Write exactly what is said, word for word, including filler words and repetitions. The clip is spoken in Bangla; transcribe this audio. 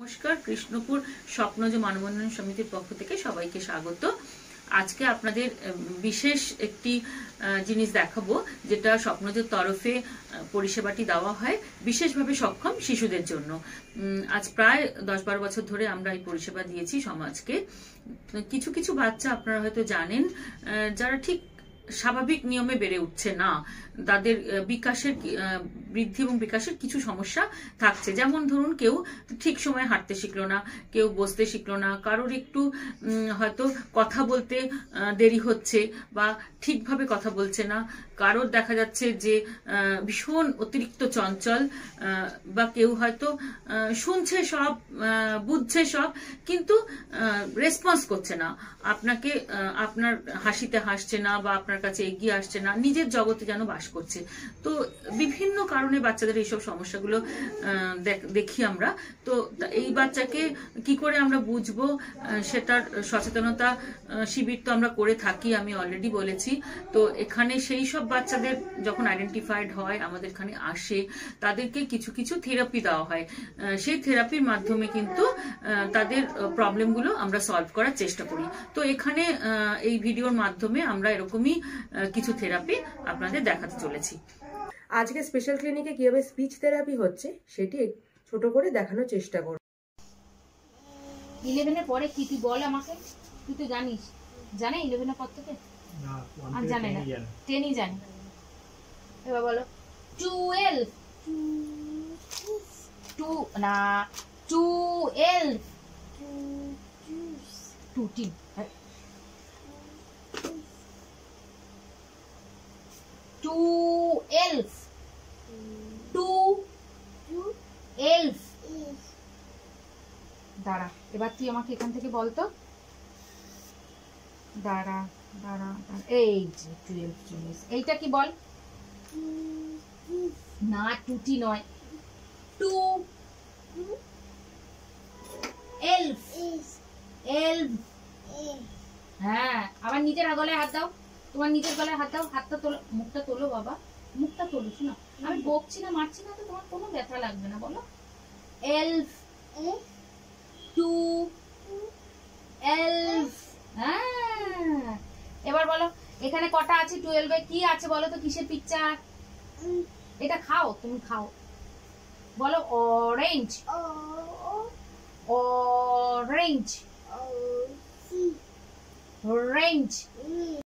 নমস্কার, কৃষ্ণপুর স্বপ্নজ মানবন্ধন সমিতির পক্ষ থেকে সবাইকে স্বাগত। আজকে আপনাদের বিশেষ একটি জিনিস দেখাবো, যেটা স্বপ্নজের তরফে পরিষেবাটি দেওয়া হয় বিশেষভাবে সক্ষম শিশুদের জন্য। আজ প্রায় দশ বারো বছর ধরে আমরা এই পরিষেবা দিয়েছি সমাজকে। কিছু কিছু বাচ্চা আপনারা হয়তো জানেন, যারা ঠিক স্বাভাবিক নিয়মে বেড়ে উঠছে না, তাদের বিকাশের বৃদ্ধি এবং বিকাশের কিছু সমস্যা থাকছে। যেমন ধরুন, কেউ ঠিক সময়ে হাঁটতে শিখলো না, কেউ বসতে শিখলো না, কারোর একটু হয়তো কথা বলতে দেরি হচ্ছে বা ঠিকভাবে কথা বলছে না, কারোর দেখা যাচ্ছে যে ভীষণ অতিরিক্ত চঞ্চল, বা কেউ হয়তো শুনছে সব, বুঝছে সব, কিন্তু রেসপন্স করছে না, আপনাকে আপনার হাসিতে হাসছে না বা আপনার কাছে এগিয়ে আসছে না, নিজের জগতে যেন বাস করছে। তো বিভিন্ন কারণে বাচ্চাদের এইসব সমস্যাগুলো দেখি আমরা। তো এই বাচ্চাকে কি করে আমরা বুঝবো, সেটার সচেতনতা শিবির তো আমরা করে থাকি, আমি অলরেডি বলেছি। তো এখানে সেই সব বাচ্চাদের যখন আইডেন্টিফাইড হয়, আমাদের এখানে আসে, তাদেরকে কিছু কিছু থেরাপি দেওয়া হয়। সেই থেরাপির মাধ্যমে কিন্তু তাদের প্রবলেমগুলো আমরা সলভ করার চেষ্টা করি। তো এখানে এই ভিডিওর মাধ্যমে আমরা এরকমই কিছু থেরাপি আপনাদের দেখাতে চলেছি। আজকে স্পেশাল ক্লিনিকে কিভাবে স্পিচ থেরাপি হচ্ছে সেটি ছোট করে দেখানোর চেষ্টা করব। ইলেভেনের পরে কি তুই বল আমাকে, তুই তো জানিস, জানে ইলেভেনের পর থেকে না, আর জানে না, টেনই জানে। এবার বলো টুয়েলভ, টু না টুয়েলভ, টুটি, টুয়েলভ, টু এলভ। দাঁড়া, এবার তুই আমাকে এখান থেকে বলতো, দাঁড়া দাঁড়া, এই যে টুয়েলভ জিনিস, এইটা কি বল? না, টুটি নয়, টু এলভ, এলভ। হ্যাঁ, আবার নিজের গলায় হাত দাও, তোমার নিজের গলায় হাত দাও, হাতটা তোলো, মুখটা তোলো বাবা, মুখটা তোলো। শোনো, আমি বকছি না, মারছি না, তো তোমার কোনো ব্যথা লাগবে না। বলো এলভ, টু এলভ। হ্যাঁ, এবার বলো এখানে কটা আছে টুয়েলভে, কি আছে বলো তো, কিসের পিকচার? এটা খাও, তুমি খাও, বলো অরেঞ্জ, অরেঞ্জ, অরেঞ্জ।